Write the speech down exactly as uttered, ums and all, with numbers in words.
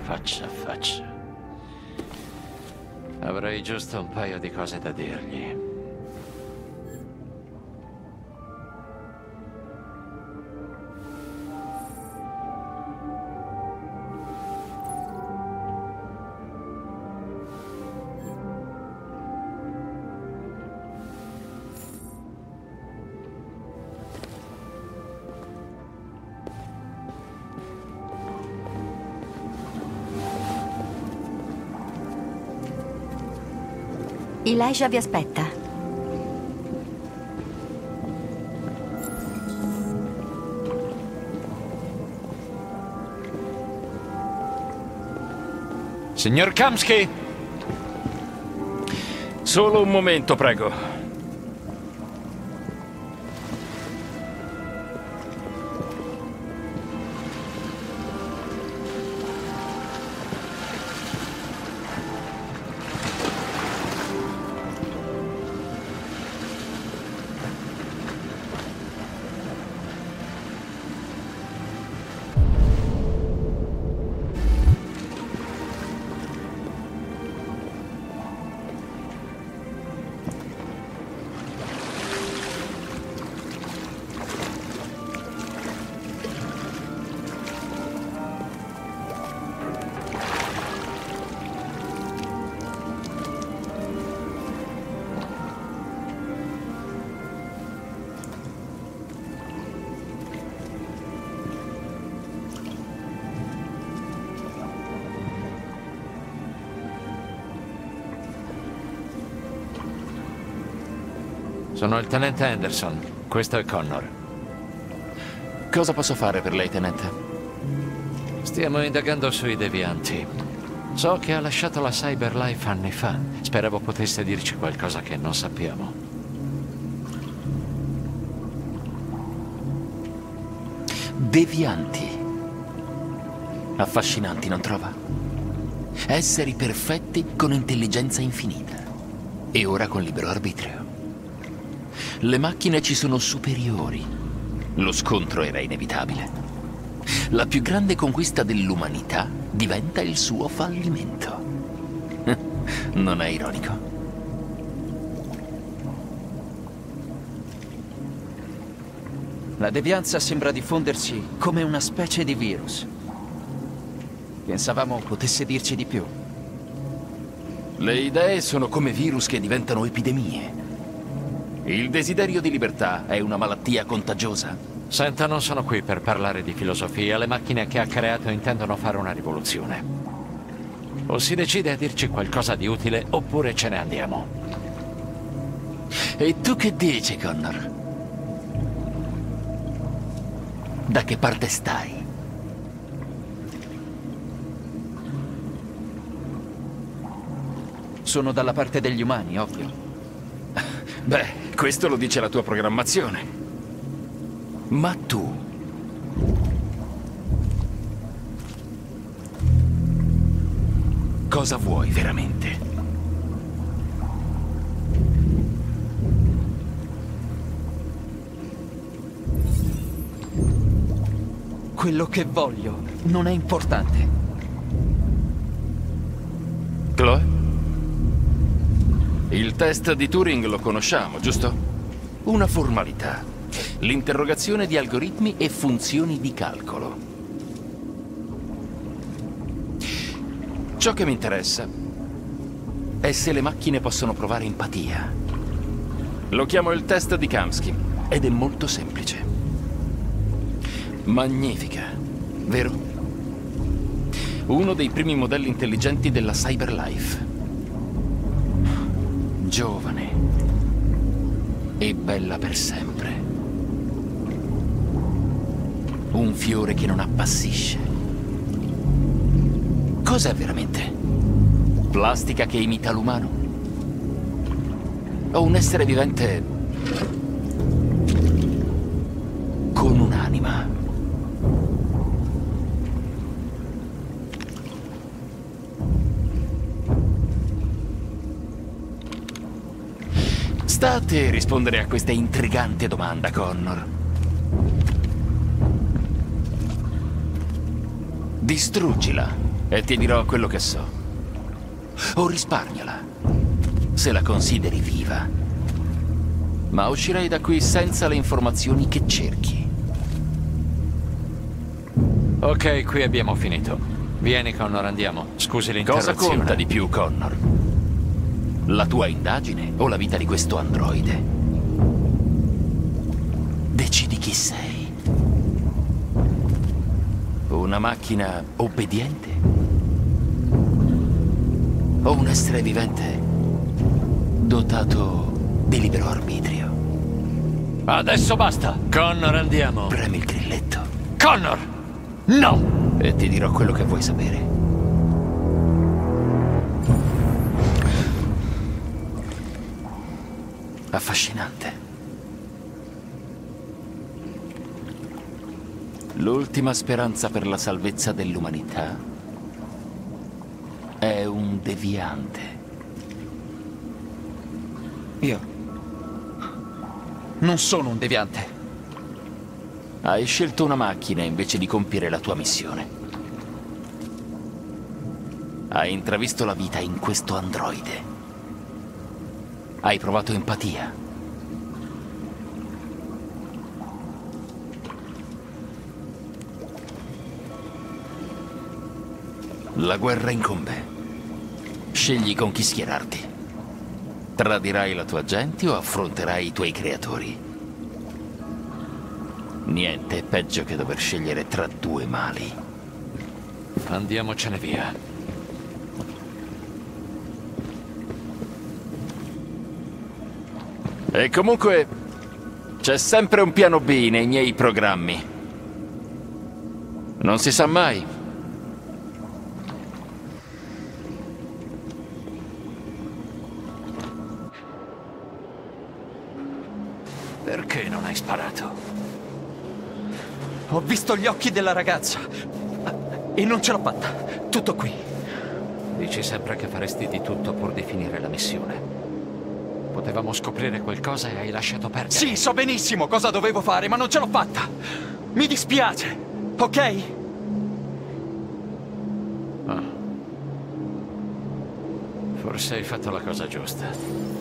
faccia a faccia. Avrei giusto un paio di cose da dirgli. Elijah vi aspetta. Signor Kamsky! Solo un momento, prego. Sono il tenente Anderson. Questo è Connor. Cosa posso fare per lei, tenente? Stiamo indagando sui devianti. So che ha lasciato la Cyberlife anni fa. Speravo potesse dirci qualcosa che non sappiamo. Devianti. Affascinanti, non trova? Esseri perfetti con intelligenza infinita. E ora con libero arbitrio. Le macchine ci sono superiori. Lo scontro era inevitabile. La più grande conquista dell'umanità diventa il suo fallimento. Non è ironico? La devianza sembra diffondersi come una specie di virus. Pensavamo potesse dirci di più. Le idee sono come virus che diventano epidemie. Il desiderio di libertà è una malattia contagiosa? Senta, non sono qui per parlare di filosofia. Le macchine che ha creato intendono fare una rivoluzione. O si decide a dirci qualcosa di utile, oppure ce ne andiamo. E tu che dici, Connor? Da che parte stai? Sono dalla parte degli umani, ovvio. Beh, questo lo dice la tua programmazione. Ma tu? Cosa vuoi veramente? Quello che voglio non è importante. Chloe? Il test di Turing lo conosciamo, giusto? Una formalità. L'interrogazione di algoritmi e funzioni di calcolo. Ciò che mi interessa è se le macchine possono provare empatia. Lo chiamo il test di Kamsky ed è molto semplice. Magnifica, vero? Uno dei primi modelli intelligenti della Cyberlife. Giovane e bella per sempre. Un fiore che non appassisce. Cos'è veramente? Plastica che imita l'umano? O un essere vivente con un'anima? Sta a te rispondere a questa intrigante domanda, Connor. Distruggila. E ti dirò quello che so. O risparmiala, se la consideri viva. Ma uscirai da qui senza le informazioni che cerchi. Ok, qui abbiamo finito. Vieni, Connor, andiamo. Scusi l'interruzione. Cosa conta di più, Connor? La tua indagine o la vita di questo androide? Decidi chi sei. Una macchina obbediente? O un essere vivente dotato di libero arbitrio? Adesso basta! Connor, andiamo! Premi il grilletto. Connor! No! E ti dirò quello che vuoi sapere. Affascinante. L'ultima speranza per la salvezza dell'umanità è un deviante. Io non sono un deviante. Hai scelto una macchina invece di compiere la tua missione. Hai intravisto la vita in questo androide. Hai provato empatia. La guerra incombe. Scegli con chi schierarti. Tradirai la tua gente o affronterai i tuoi creatori? Niente è peggio che dover scegliere tra due mali. Andiamocene via. E comunque c'è sempre un piano B nei miei programmi. Non si sa mai. Perché non hai sparato? Ho visto gli occhi della ragazza e non ce l'ho fatta. Tutto qui. Dici sempre che faresti di tutto pur di finire la missione. Potevamo scoprire qualcosa e hai lasciato perdere. Sì, so benissimo cosa dovevo fare, ma non ce l'ho fatta. Mi dispiace, ok? Ah. Forse hai fatto la cosa giusta.